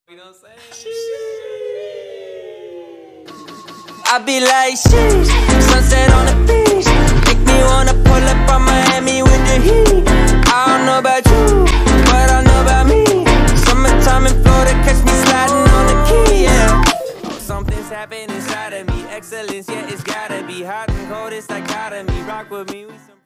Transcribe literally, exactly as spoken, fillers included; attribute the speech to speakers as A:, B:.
A: You know what I'm saying? I be like, sheesh, sunset on the beach, make me wanna pull up on Miami with the heat. I don't know about you, but I know about me. Summertime in Florida, catch me sliding on the key, yeah. Something's happening inside of me, excellence, yeah, it's gotta be hot and cold, it's dichotomy. Rock with me, we some